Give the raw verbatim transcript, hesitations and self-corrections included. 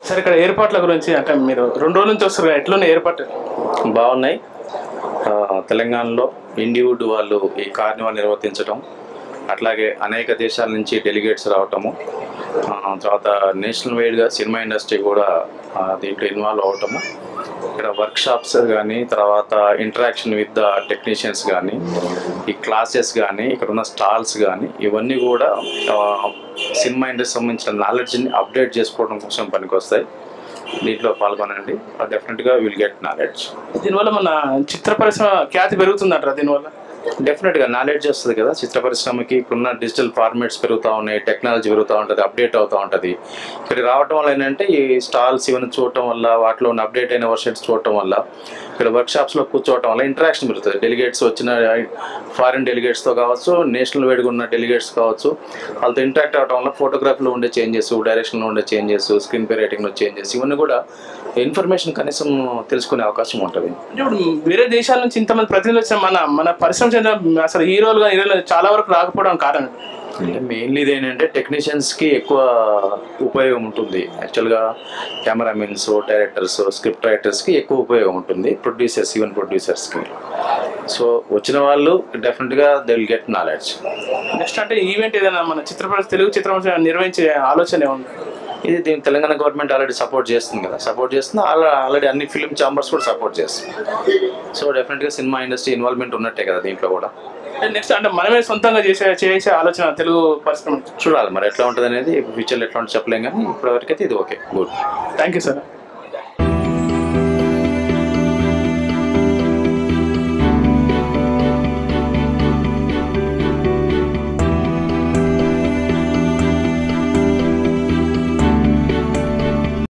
Sir ఇక్కడ ఏర్పాట్ల గురించి అంటే మీరు రెండు రోజుల నుంచి వస్తారు, ఎట్లున్నాయి ఏర్పాట్లు? బాగున్నాయి. తెలంగాణలో ఇండివుడ్ వాళ్ళు ఈ కార్నివాల్ నిర్వర్తించడం, అట్లాగే అనేక దేశాల నుంచి డెలిగేట్స్ రావటము, తర్వాత నేషనల్ వైడ్గా సినిమా ఇండస్ట్రీ కూడా దీంట్లో ఇన్వాల్వ్ అవటము, ఇక్కడ వర్క్షాప్స్ కానీ, తర్వాత ఇంటరాక్షన్ విత్ ద టెక్నీషియన్స్ కానీ, ఈ క్లాసెస్ కానీ, ఇక్కడ ఉన్న స్టాల్స్ కానీ, ఇవన్నీ కూడా సినిమా ఇండస్ట్రీ సంబంధించిన నాలెడ్జ్ని అప్డేట్ చేసుకోవడం కోసం పనికొస్తాయి. దీంట్లో పాల్గొనండి, డెఫినెట్గా విల్ గెట్ నాలెడ్జ్. దీనివల్ల మన చిత్ర పరిశ్రమ ఖ్యాతి పెరుగుతుందంటారా? దీనివల్ల డెఫినెట్గా నాలెడ్జ్ వస్తుంది కదా. చిత్ర పరిశ్రమకి ఇప్పుడున్న డిజిటల్ ఫార్మాట్స్ పెరుగుతూ ఉన్నాయి, టెక్నాలజీ పెరుగుతూ ఉంటుంది, అప్డేట్ అవుతూ ఉంటుంది. ఇక్కడ రావటం వల్ల ఏంటంటే ఈ స్టాల్స్ ఇవన్నీ చూడటం వల్ల, వాటిలో ఉన్న అప్డేట్ అయిన వర్షన్స్ చూడటం వల్ల, ఇక్కడ వర్క్షాప్స్లో కూర్చోవటం వల్ల ఇంటరాక్షన్ పెరుగుతుంది. డెలిగేట్స్ వచ్చిన ఫారిన్ డెలిగేట్స్తో కావచ్చు, నేషనల్ వైడ్గా ఉన్న డెలిగేట్స్ కావచ్చు, వాళ్ళతో ఇంటరాక్ట్ అవ్వడం వల్ల ఫోటోగ్రఫీలో ఉండే చేంజెస్, డైరెక్షన్లో ఉండే చేంజెస్, స్క్రీన్ పే రైటింగ్లో చేంజెస్, ఇవన్నీ కూడా ఇన్ఫర్మేషన్ కనీసం తెలుసుకునే అవకాశం ఉంటుంది. ఇప్పుడు వేరే దేశాల నుంచి ఇంతమంది ప్రతినిధులు వచ్చిన మన మన పరిశ్రమ చెందిన అసలు హీరోలుగా హీరోలు చాలా వరకు రాకపోవడం కారణం అంటే మెయిన్లీ ఇది ఏంటంటే టెక్నీషియన్స్కి ఎక్కువ ఉపయోగం ఉంటుంది. యాక్చువల్గా కెమెరామెన్స్, డైరెక్టర్స్, స్క్రిప్ట్ రైటర్స్కి ఎక్కువ ఉపయోగం ఉంటుంది, ప్రొడ్యూసర్స్, ఈవెన్ ప్రొడ్యూసర్స్కి. సో వచ్చిన వాళ్ళు డెఫినెట్గా they will get knowledge. Next అంటే ఈవెంట్ ఏదైనా మన చిత్ర తెలుగు చిత్రం నిర్వహించే ఆలోచన ఉంది? ఇది దీని తెలంగాణ గవర్నమెంట్ ఆల్రెడీ సపోర్ట్ చేస్తుంది కదా, సపోర్ట్ చేస్తుంది. అలా ఆల్రెడీ అన్ని ఫిల్మ్ ఛాంబర్స్ కూడా సపోర్ట్ చేస్తుంది. సో డెఫినెట్గా సినిమా ఇండస్ట్రీ ఇన్వాల్వ్మెంట్ ఉన్నట్టే కదా దీంట్లో కూడా. నెక్స్ట్ అంటే మనమే సొంతంగా చేసే చేసే ఆలోచన తెలుగు పరిశ్రమ చూడాలి మరి ఎట్లా ఉంటుంది అనేది. ఫ్యూచర్లో ఎట్లా ఉంటుంది చెప్పలేం, కానీ ఇప్పటివరకు అయితే ఇది okay, good. Thank you sir.